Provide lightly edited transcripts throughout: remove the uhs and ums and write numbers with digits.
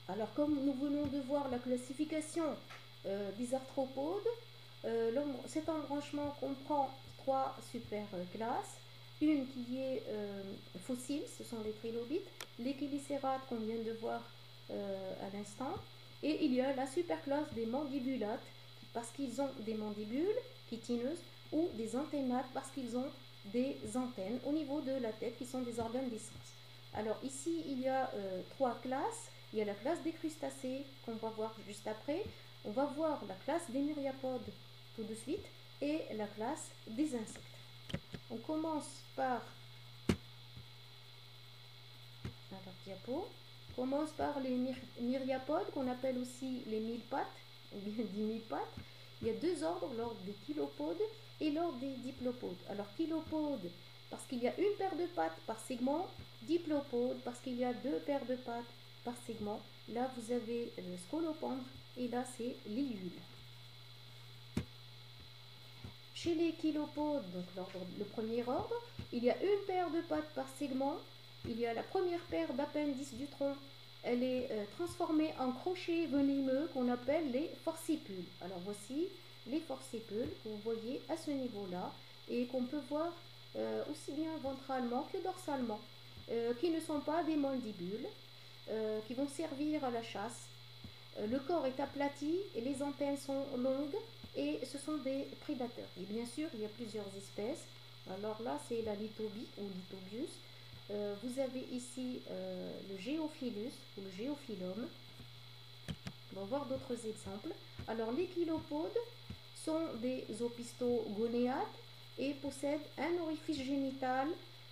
Alors, comme nous venons de voir la classification des arthropodes, cet embranchement comprend trois super-classes. Une qui est fossile, ce sont les trilobites, les chélicérates qu'on vient de voir à l'instant, et il y a la superclasse des mandibulates, parce qu'ils ont des mandibules chitineuses, ou des antennates, parce qu'ils ont des antennes au niveau de la tête, qui sont des organes d'essence. Alors ici, il y a trois classes. Il y a la classe des crustacés, qu'on va voir juste après. On va voir la classe des myriapodes tout de suite, et la classe des insectes. On commence par diapo. On commence par les myriapodes, qu'on appelle aussi les mille pattes, ou bien 10 000 pattes. Il y a deux ordres, l'ordre des chilopodes et l'ordre des diplopodes. Alors chilopodes, parce qu'il y a une paire de pattes par segment. Diplopode, parce qu'il y a deux paires de pattes par segment. Là, vous avez le scolopendre, et là, c'est l'iule. Chez les chilopodes, donc le premier ordre, il y a une paire de pattes par segment. Il y a la première paire d'appendices du tronc. Elle est transformée en crochets venimeux qu'on appelle les forcipules. Alors voici les forcipules que vous voyez à ce niveau-là et qu'on peut voir aussi bien ventralement que dorsalement, qui ne sont pas des mandibules, qui vont servir à la chasse. Le corps est aplati et les antennes sont longues et ce sont des prédateurs. Et bien sûr, il y a plusieurs espèces. Alors là, c'est la Lithobie ou Lithobius. Vous avez ici le Géophilus ou le Géophilum. On va voir d'autres exemples. Alors les chilopodes sont des opistogonéates et possèdent un orifice génital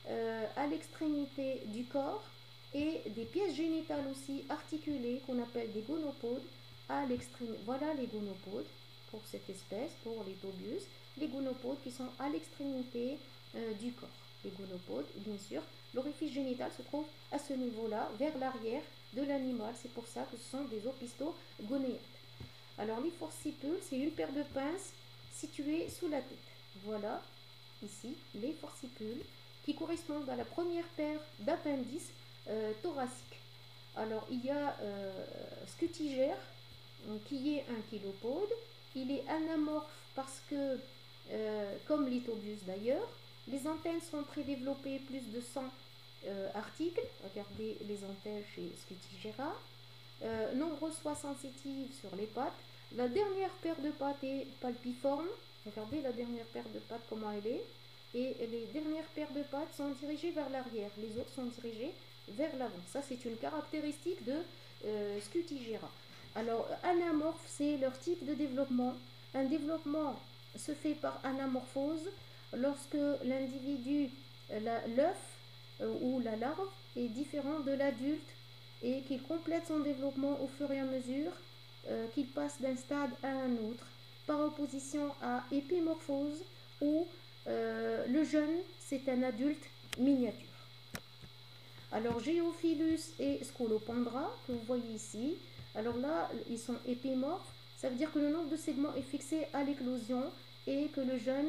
à l'extrémité du corps et des pièces génitales aussi articulées qu'on appelle des gonopodes à l'extrémité. Voilà les gonopodes pour cette espèce, pour les Tobius. Les gonopodes qui sont à l'extrémité du corps. Les gonopodes, bien sûr, l'orifice génital se trouve à ce niveau-là, vers l'arrière de l'animal. C'est pour ça que ce sont des opistogonéates. Alors les forcipules, c'est une paire de pinces située sous la tête. Voilà, ici, les forcipules qui correspondent à la première paire d'appendices thoraciques. Alors il y a Scutigère, qui est un chilopode. Il est anamorphe parce que, comme Lithobius d'ailleurs, les antennes sont très développées, plus de 100 articles. Regardez les antennes chez Scutigera. Nombreuses soies sensitives sur les pattes. La dernière paire de pattes est palpiforme. Regardez la dernière paire de pattes, comment elle est. Et les dernières paires de pattes sont dirigées vers l'arrière. Les autres sont dirigées vers l'avant. Ça, c'est une caractéristique de Scutigera. Alors, anamorphe, c'est leur type de développement. Un développement se fait par anamorphose lorsque l'individu, l'œuf ou la larve, est différent de l'adulte et qu'il complète son développement au fur et à mesure qu'il passe d'un stade à un autre, par opposition à épimorphose où le jeune, c'est un adulte miniature. Alors Géophilus et Scolopendra, que vous voyez ici, alors là, ils sont épimorphes, ça veut dire que le nombre de segments est fixé à l'éclosion et que le jeune,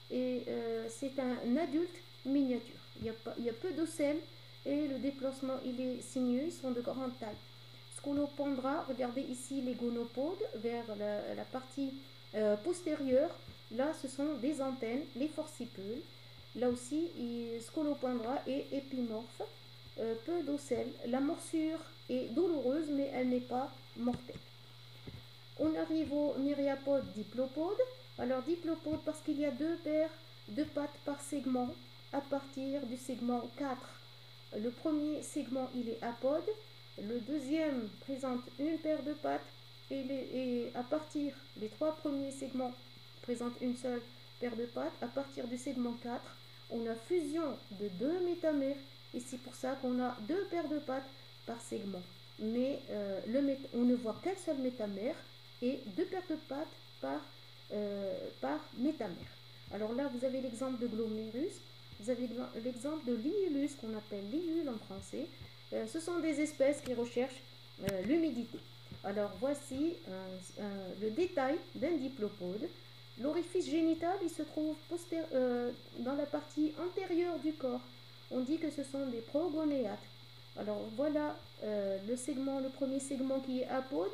c'est un adulte miniature. Il y a peu d'ocelles et le déplacement, il est sinueux, ils sont de grande taille. Scolopendra, regardez ici les gonopodes vers la partie postérieure. Là, ce sont des antennes, les forcipules. Là aussi, Scolopendra est épimorphe. Peu d'ocelles. La morsure est douloureuse, mais elle n'est pas mortelle. On arrive aux myriapodes diplopodes. Alors diplopode parce qu'il y a deux paires de pattes par segment à partir du segment 4. Le premier segment, il est apode. Le deuxième présente une paire de pattes et à partir des trois premiers segments présentent une seule paire de pattes. À partir du segment 4, on a fusion de deux métamères et c'est pour ça qu'on a deux paires de pattes par segment. Mais on ne voit qu'un seul métamère et deux paires de pattes par métamère. Alors là, vous avez l'exemple de Glomerus, vous avez l'exemple de Liulus, qu'on appelle liule en français. Ce sont des espèces qui recherchent l'humidité. Alors voici le détail d'un diplopode. L'orifice génital, il se trouve dans la partie antérieure du corps. On dit que ce sont des progonéates. Alors voilà le premier segment qui est apode.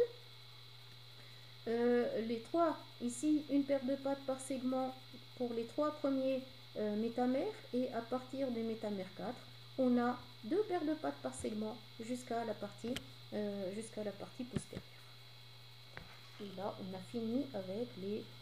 Les trois, ici une paire de pattes par segment pour les trois premiers métamères, et à partir du métamère 4 on a deux paires de pattes par segment jusqu'à la partie postérieure. Et là on a fini avec les